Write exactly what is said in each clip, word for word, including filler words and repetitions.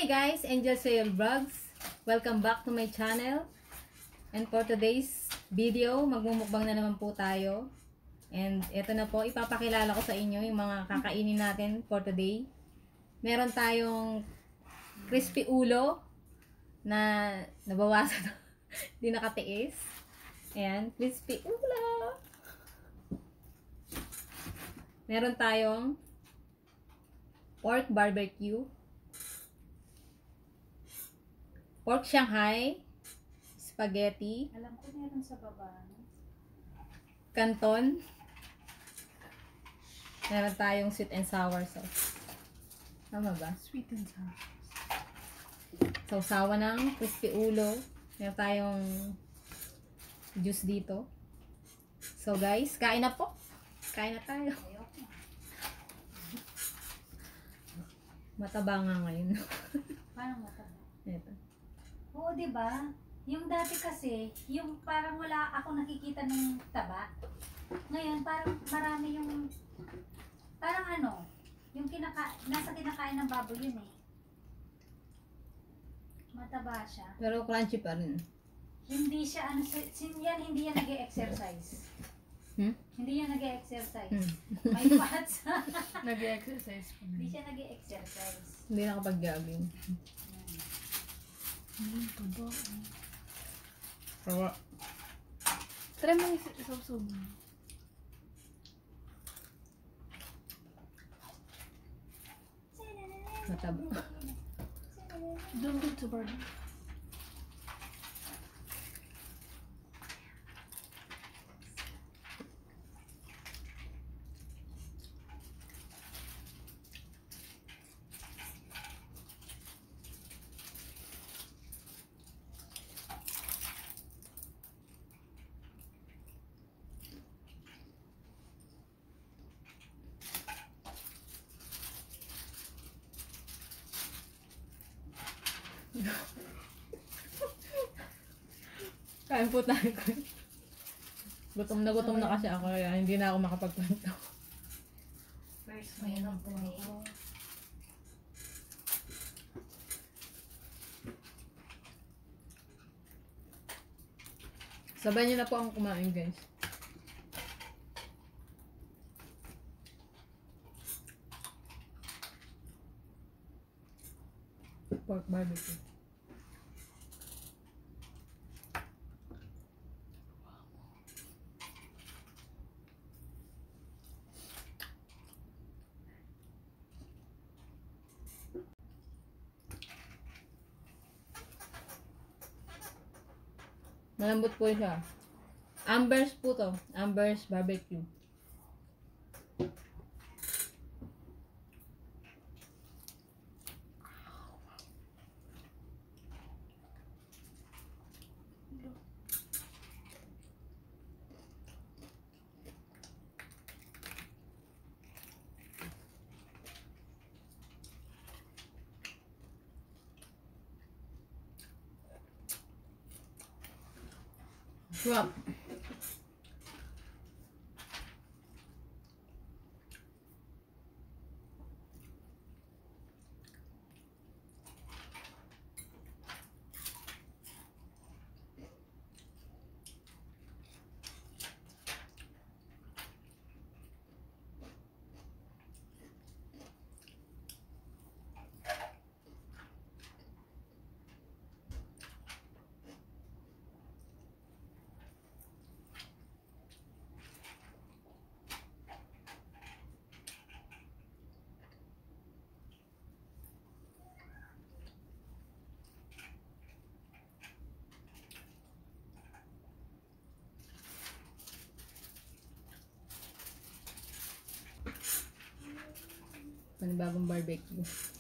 Hi guys, Angel Sail Vlogs. Welcome back to my channel. And for today's video, magmumukbang na naman po tayo. And ito na po, ipapakilala ko sa inyo yung mga kakainin natin for today. Meron tayong crispy ulo na nabawasan, hindi nakatiis. Ayan, crispy ulo. Meron tayong pork barbecue, pork Shanghai, spaghetti, Alam ko meron sa baba. canton, meron tayong sweet and sour sauce. Tama ba? Sweet and sour. Sausawa ng crispy ulo. Meron tayong juice dito. So guys, kain na po. Kain na tayo. Mataba nga ngayon. Parang mataba. Ito. Oo, di ba? Yung dati kasi, yung parang wala ako nakikita ng taba. Ngayon, parang marami yung, parang ano, yung kinaka, nasa kinakain ng baboy yun eh. Mataba siya. Pero crunchy pa rin. Hindi siya, ano, sin yan, hindi yan nag-e-exercise. Hmm? Hindi yan nag-e-exercise. Hmm. May fats. Nag-exercise pa Hindi rin. siya nag-e-exercise. Hindi nakapag-jogging. Ayun pa ba? Pero, Try mo yung sausaw mo. mataba. Doon din sa bar. Kain po tayo. Gutom na gutom na kasi ako, kaya hindi na ako makapagkwento. First meal of the day. Sabay niyo na po ang kumain, guys. Pork barbecue. Malambot po siya. Amber's po to. Amber's barbecue. Swap. Panibagong barbecue.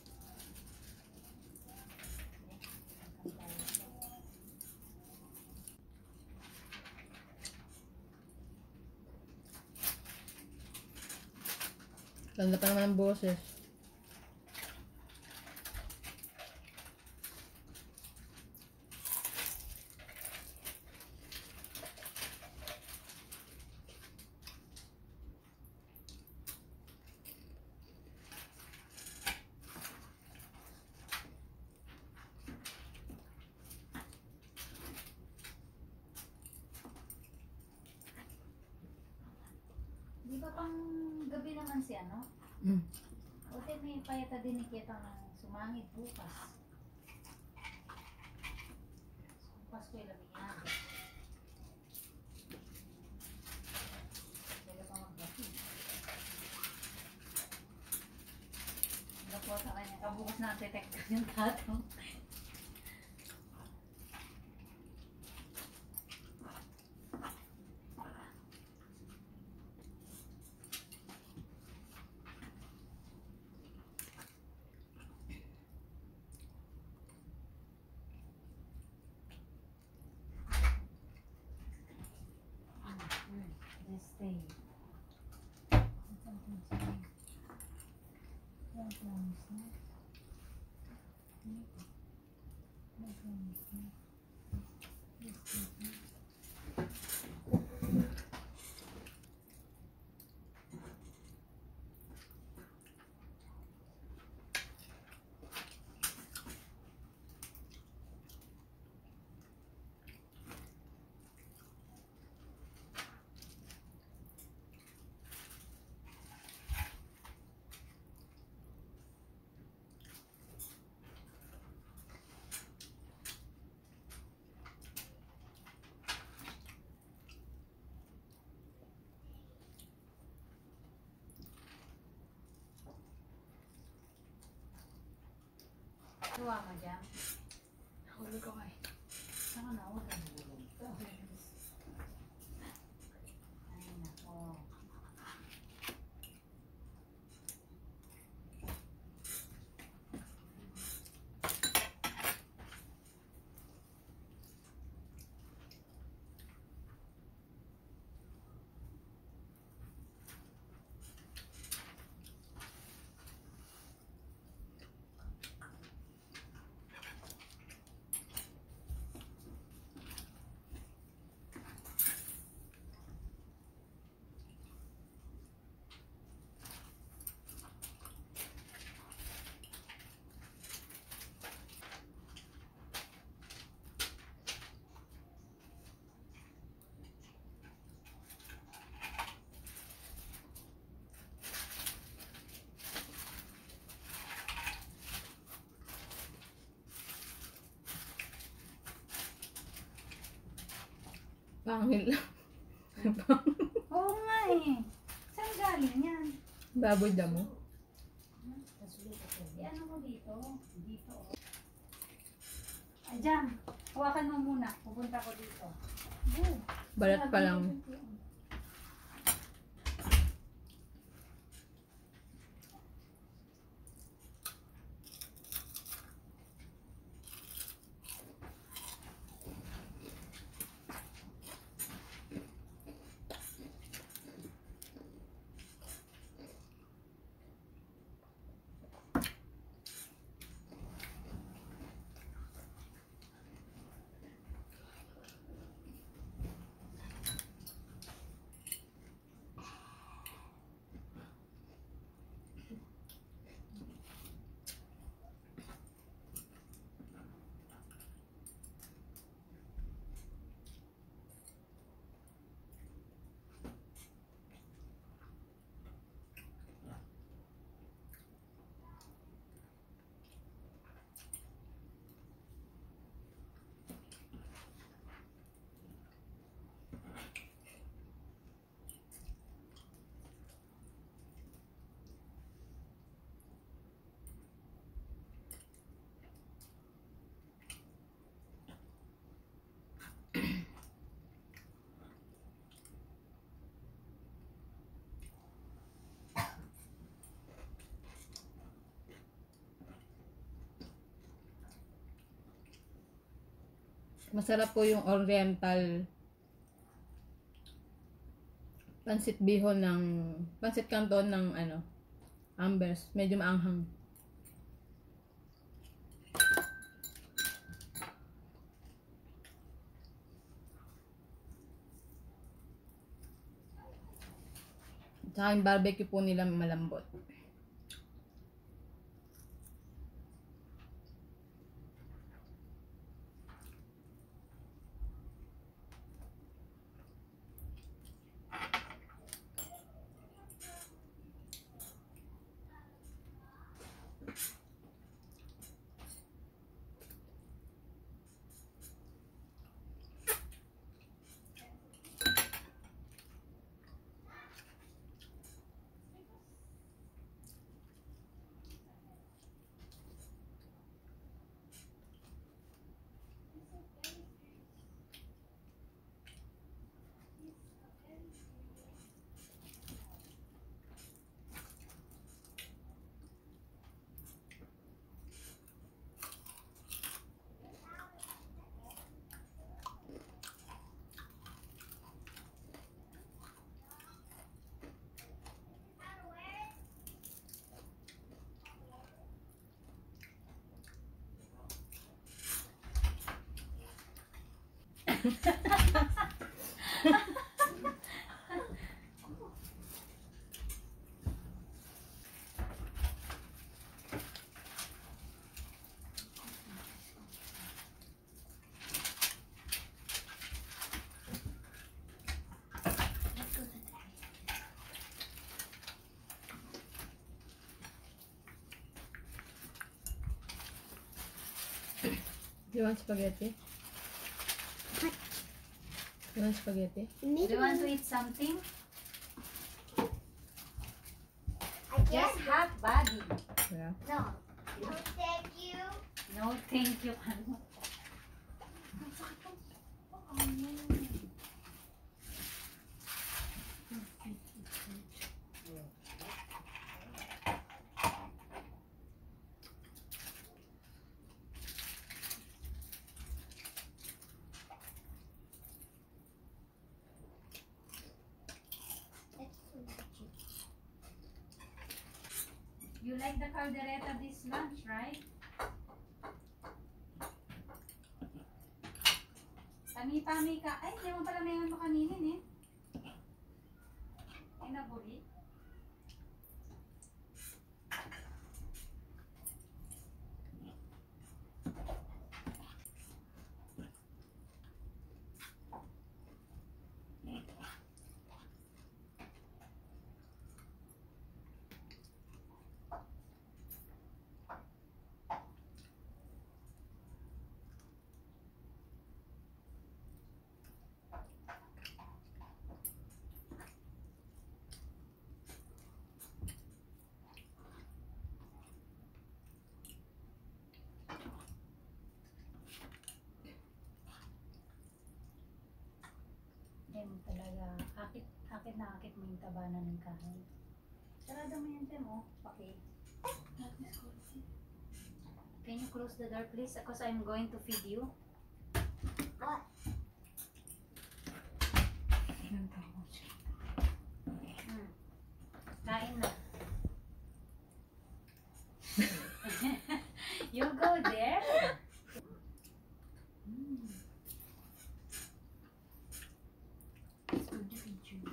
Ganda pa naman ang boses. Iba pang gabi naman si ano. Mm. Buti may payata din ni Kita ng sumangit bukas. Bukas ko ilang yan. Kaya pa magbati. Ano po sa kanya? Kabukas na detect yung tatong. This thing. Tuwa mo dyan. Hulog ko kay. Saka na, huwag kang hulog. Ay, nako. Pangil lang. Oo nga eh. Saan galing yan? Baboy damo. Eh, ano mo dito? Dito. Ay, dyan. Hawakan mo muna. Pupunta ko dito. Oh. Balat pa lang. Masarap po yung oriental pansit bihon ng pansit canton ng ano Ambers, medyo maanghang. Tsaka yung barbecue po nila malambot. You want spaghetti? You want spaghetti? Do you want to eat something? I Just guess hot body. Yeah. no. No, thank you. No, thank you. Ano? You like the caldereta this lunch, right? Pami-pami ka. Ay, hindi mo pala may ano kaninin eh. Ay, nabuli. Yan talaga. Akit, akit na akit mo yung tabanan ng kahoy. Sarado mo yan, Tem, oh. Okay. Can you close the door, please? Because I'm going to feed you. What? Hmm. Kain na. You go there. Hmm. It's good to feed you.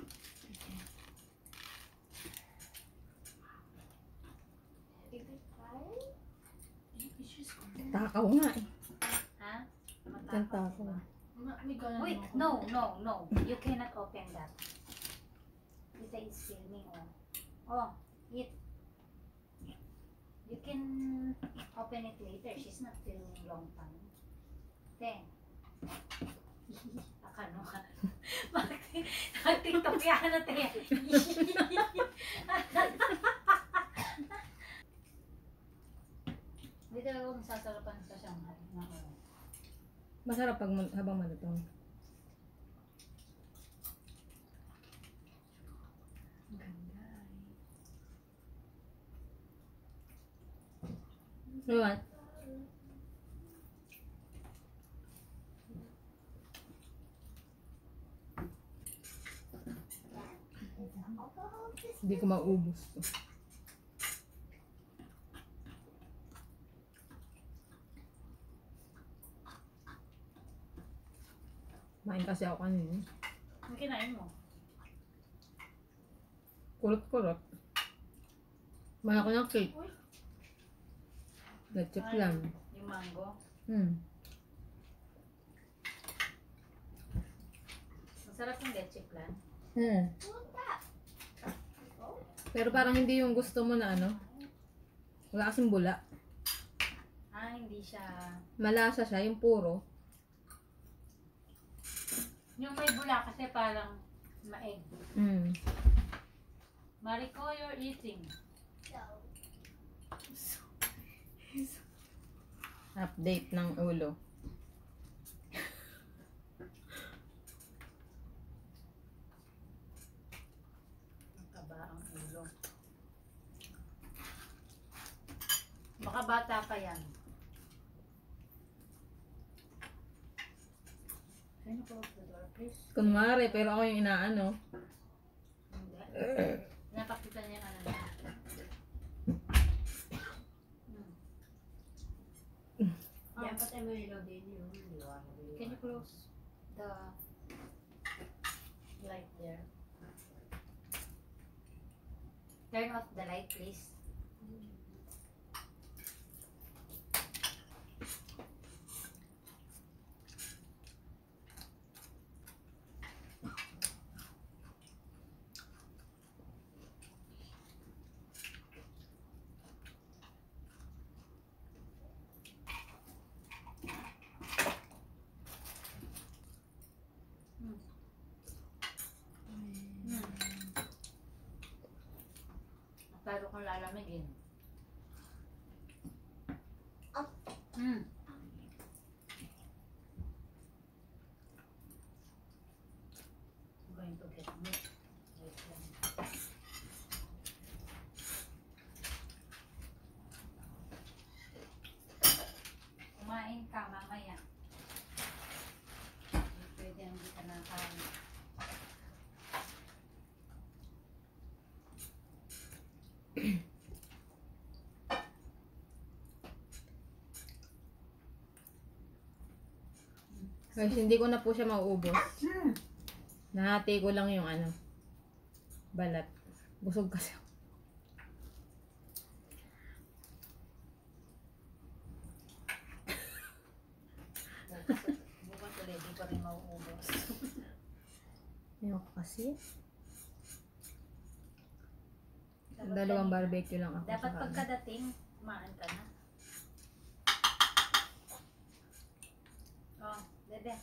Takaw nga eh. Ha? Ang takaw. Wait, no, no, no. You cannot open that. Tita is filming, oh. Oh, eat. You can open it later. She's not filming long time. Ten. Akano ka? Mag-tiktok yan na, te. Hindi talaga ako masasarapan sa Shanghai. Nako. Masarap pag mal- habang malutong. Ganda. You want? Hindi ko maubos to. Main kasi ako kanina. Ang kinain mo? Kulot-kulot. Malaki ng cake. Gatchip Ay, lang. Yung mango. Hmm. Masarap yung leche plan. Hmm. Pero parang hindi yung gusto mo na ano. Wala kasing bula. Ah, hindi siya... Malasa siya, yung puro. Yung may bula kasi parang maeg. Hmm. Mariko, you're eating. Update ng ulo. Magkaba ang ulo. Baka bata pa yan. Can you close the door, please? Kunwari, pero ako yung inaano. Hindi. Napakita niya yung ano niya. Hmm. Dapat ay may ilaw din yun. Can you close? the light there. Turn off the light, please. Hmm. Lalo kang lalamigin. Hmm. I'm going to get milk. Wait lang. Kumain ka mamaya. Hindi pwede hindi ka nakain. Guys, hindi ko na po siya mauubos. Hmm. Nahati ko lang yung ano, balat. Busog kasi ako. Bukas, bukas ulit, di pa rin mauubos. Ayoko kasi. Dapat Dalawang kanina. barbecue lang ako. Dapat tsaka ano. pagkadating, kumain ka na. Oh, dede.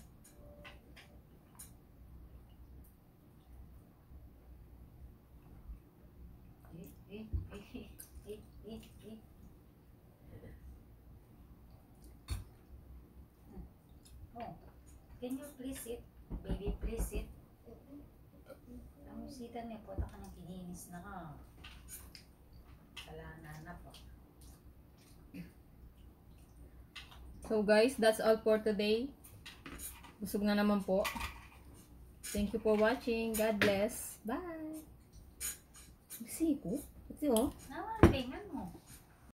Eh, eh, eh, eh, eh, eh. Hmm. Oh, can you please sit? Baby, please sit. Ang musitan niya po, ka ng kininis na ka. Kalana na po. So guys, that's all for today. Busog na naman po. Thank you for watching. God bless. Bye. Siko? Ito oh. Naman, tingnan mo.